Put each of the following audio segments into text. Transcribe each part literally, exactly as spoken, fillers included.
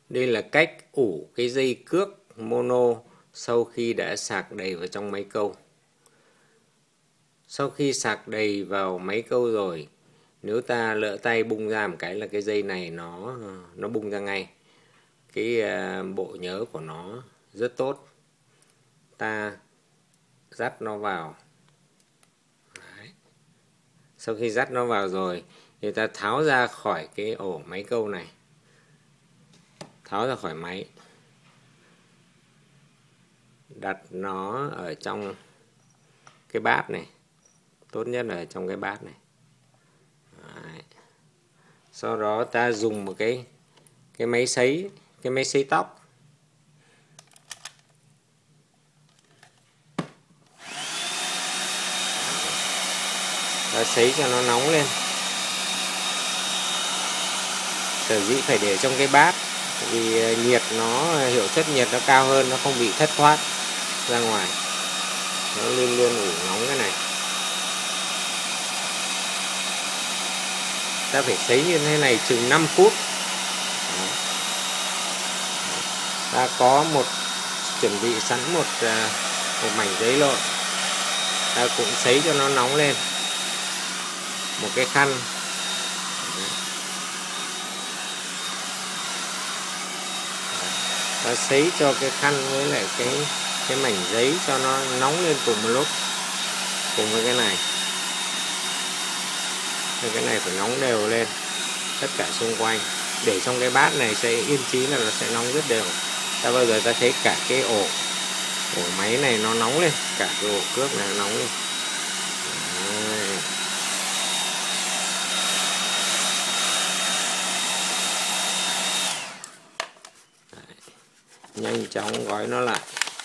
Đây là cách ủ cái dây cước mono sau khi đã sạc đầy vào trong máy câu. Sau khi sạc đầy vào máy câu rồi, nếu ta lỡ tay bung ra một cái là cái dây này nó nó bung ra ngay. Cái bộ nhớ của nó rất tốt. Ta dắt nó vào. Đấy. Sau khi dắt nó vào rồi thì ta tháo ra khỏi cái ổ máy câu này. Tháo ra khỏi máy. Đặt nó ở trong cái bát này. Tốt nhất là trong cái bát này. Đấy. Sau đó ta dùng một cái cái máy sấy, cái máy sấy tóc. Ta sấy cho nó nóng lên. Sở dĩ phải để trong cái bát vì nhiệt nó, hiệu suất nhiệt nó cao hơn, nó không bị thất thoát ra ngoài. Nó luôn luôn ủ nóng cái này. Ta phải sấy như thế này chừng năm phút. Đó. Ta có một chuẩn bị sẵn một một mảnh giấy lộn. Ta cũng sấy cho nó nóng lên. Một cái khăn. Ta sấy cho cái khăn với lại cái cái mảnh giấy cho nó nóng lên cùng một lúc, cùng với cái này. Cái này phải nóng đều lên tất cả xung quanh, để trong cái bát này sẽ yên chí là nó sẽ nóng rất đều. Ta bao giờ ta thấy cả cái ổ ổ máy này nó nóng lên, cả cái ổ cước này nó nóng lên. Đấy. Đấy. Nhanh chóng gói nó lại.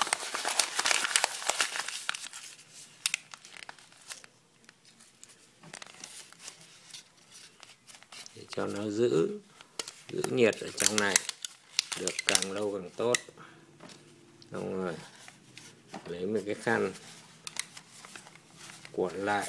Để cho nó giữ giữ nhiệt ở trong này được càng lâu càng tốt. Xong rồi lấy một cái khăn cuộn lại.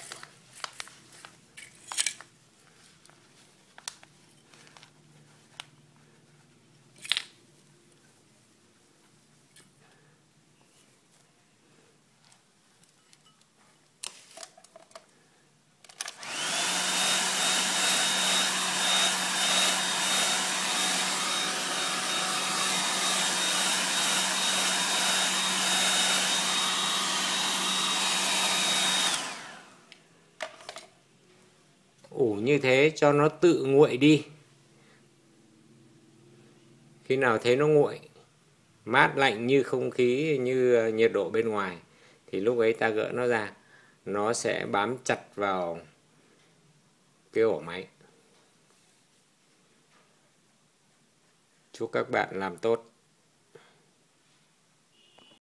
Ủ như thế cho nó tự nguội đi. Khi nào thấy nó nguội, mát lạnh như không khí, như nhiệt độ bên ngoài, thì lúc ấy ta gỡ nó ra. Nó sẽ bám chặt vào cái ổ máy. Chúc các bạn làm tốt.